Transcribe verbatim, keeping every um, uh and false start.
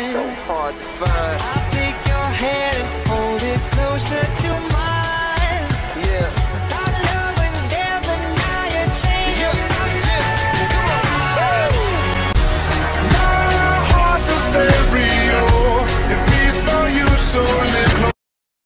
so hard to find. I'll take your hand